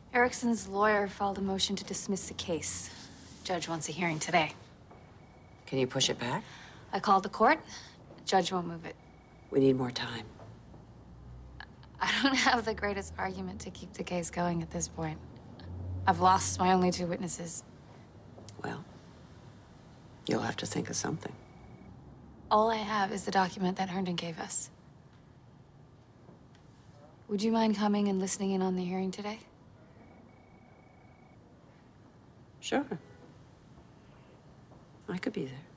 Erickson's lawyer filed a motion to dismiss the case. Judge wants a hearing today. Can you push it back? I called the court. Judge won't move it. We need more time. I don't have the greatest argument to keep the case going at this point. I've lost my only two witnesses. Well, you'll have to think of something. All I have is the document that Herndon gave us. Would you mind coming and listening in on the hearing today? Sure. I could be there.